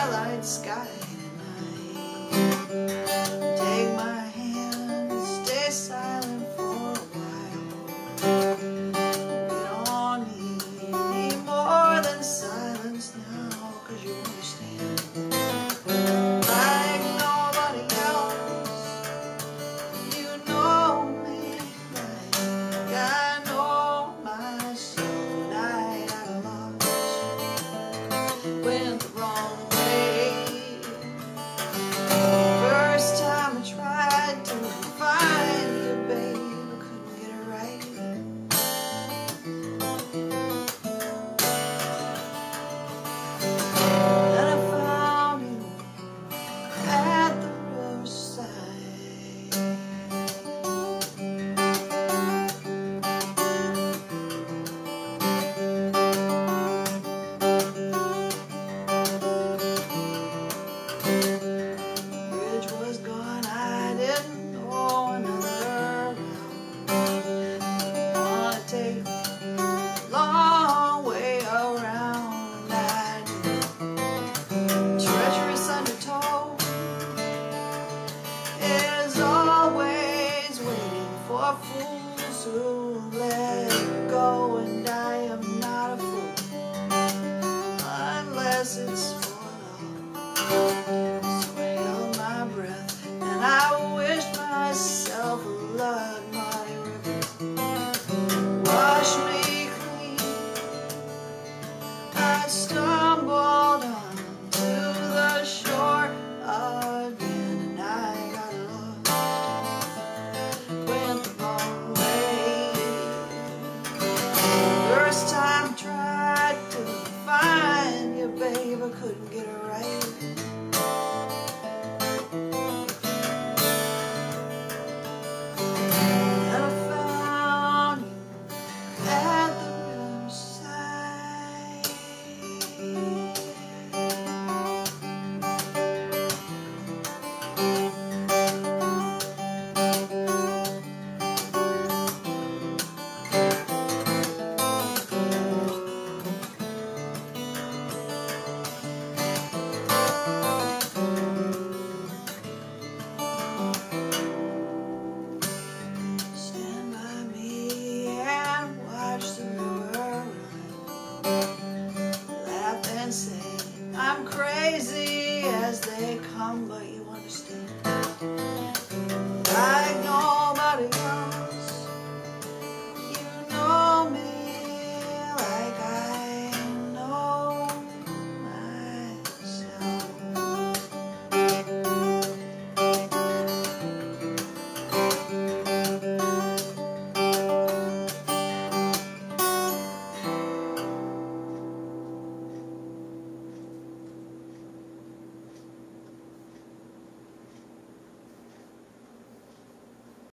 twilight sky tonight. Take my hand and stay silent for a while. We don't need any more than silence now, 'cause you understand. Like nobody else, you know me like I know myself. Tonight I got lost, went the wrong way. First time I tried to find you, babe, couldn't get it right. Then I found you at the roadside. Bridge was gone, I didn't know another route. Wanna take a long way around. I knew treacherous undertow is always waiting for fools who let it go, and I am not a fool unless it's for love. So I held my breath and I wished myself a blood muddy river. Wash me clean. I stumbled onto the shore again, and I got lost, went the wrong way. First time I tried to find you, babe, I couldn't get it right. Then I found you at the riverside. Stand by me and watch the river run. Laugh and say I'm crazy as they come, but you understand.